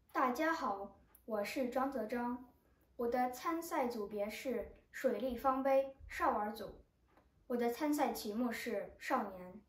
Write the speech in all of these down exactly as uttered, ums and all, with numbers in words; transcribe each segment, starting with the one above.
大家好，我是张泽章，我的参赛组别是水立方杯少儿组，我的参赛题目是少年。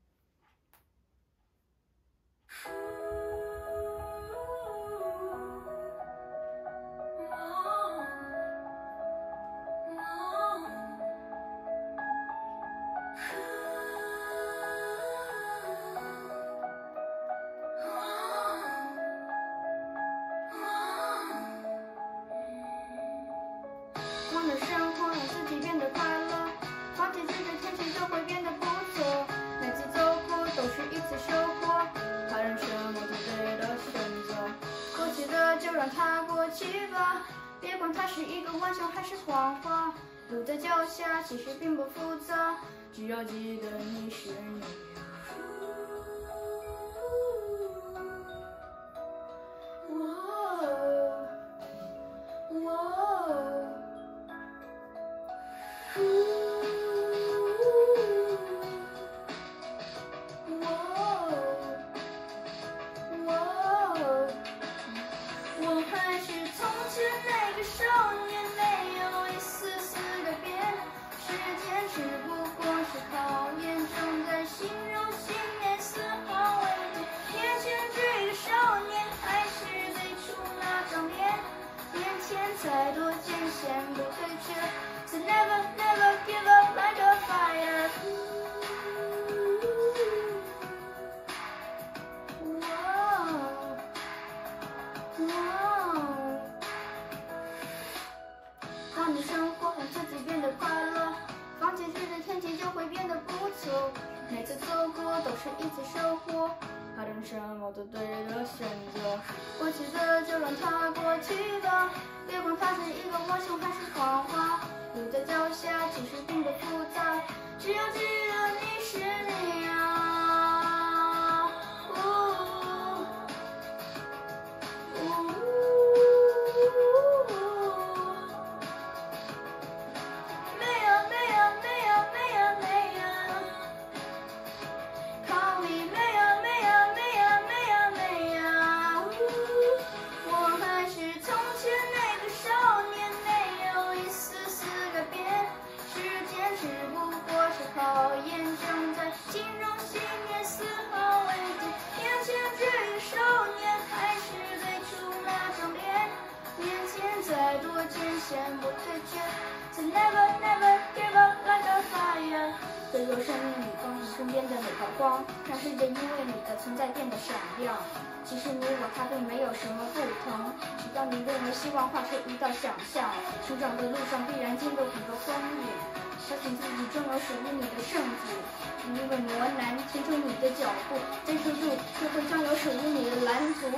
光的生活让自己变得快乐，放弃这个天气就会变得不错。每次走过都是一次收获，怕人生我做对的选择。过去的就让它过去吧，别管它是一个玩笑还是谎话。路在脚下其实并不复杂，只要记得你是你。我还是从前那个少年，没有一丝丝改变。时间只不过是考验，正在形容信念丝毫未变。眼前这个少年，还是最初那张脸。眼前再多艰险不退却， So never never give up like a fire。让你生活让自己变得快乐，放弃时的天气就会变得不错。每次走过都是一次收获，怕人生我做对的选择。过去的就让它过去吧，别管它是一个玩笑还是谎话。路在脚下其实并不复杂，只要记得你是你啊。呜呜考验正在形容信念丝毫未变。眼前这个少年，还是最初那张脸。面前再多艰险不退却， So never never give up like a fire。脆弱生命里光你身边的每道光，让世界因为你的存在变得闪亮。其实你我他并没有什么不同，只要你认为希望化成一道想象。成长的路上必然经过很多风雨，相信自己终有属于你的圣子。因为磨难填充你的脚步，坚持住，就会将有属于你的蓝图。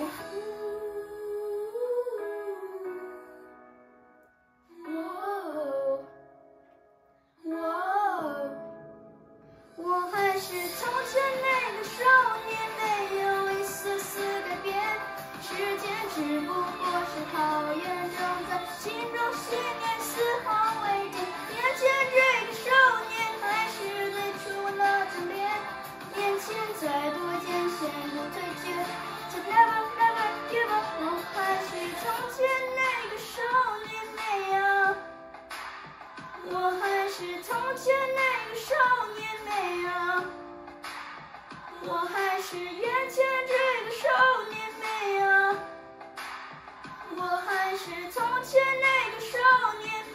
我还是从前那个少年，没有一丝丝改变。时间只不过是考验，正在形容信念丝毫未变。眼前这个少年，还是最初那张脸。眼前再多艰险不退却， So never never give up。我还是从前那个少年那样，我还是从前那个少年那样，我还是眼前这个少年那样，我还是从前那个少年。